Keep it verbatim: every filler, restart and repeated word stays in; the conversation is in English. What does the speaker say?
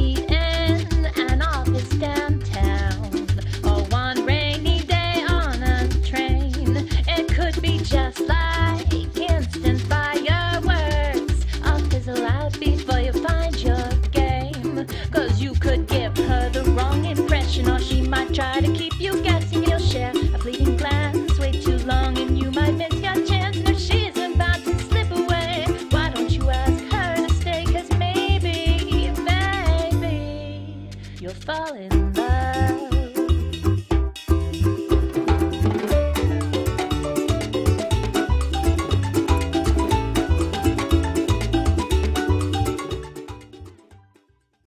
meet in an office downtown, or one rainy day on a train. It could be just like instant fireworks. I'll fizzle out before you find your game. Cause you could give her the wrong impression, or she might try to keep you guessing. You'll share a fleeting glance way too long, and you might miss your chance. And if she's about to slip away, why don't you ask her to stay? Cause maybe, maybe you'll fall in love.